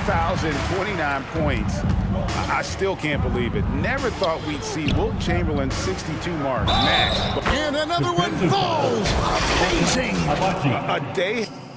4,029 points. I still can't believe it. Never thought we'd see Wilt Chamberlain's 62 mark. Max. And another one falls. Amazing. A day